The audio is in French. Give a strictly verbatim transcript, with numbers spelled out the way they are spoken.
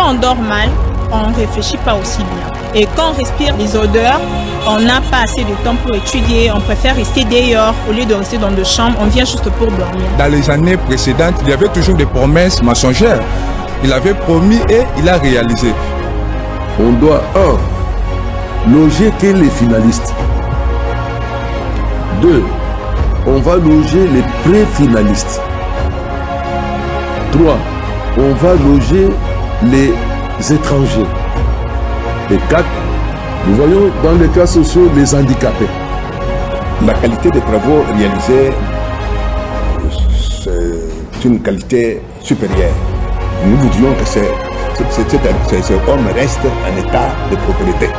Quand on dort mal, on ne réfléchit pas aussi bien. Et quand on respire les odeurs, on n'a pas assez de temps pour étudier, on préfère rester dehors au lieu de rester dans nos chambres, on vient juste pour dormir. Dans les années précédentes, il y avait toujours des promesses mensongères. Il avait promis et il a réalisé. On doit, un, loger que les finalistes. Deux, on va loger les pré-finalistes. Trois, on va loger les étrangers. Et quatre, nous voyons dans les cas sociaux les handicapés. La qualité des travaux réalisés, c'est une qualité supérieure. Nous voudrions que ce, ce, ce, ce homme reste en état de propriété.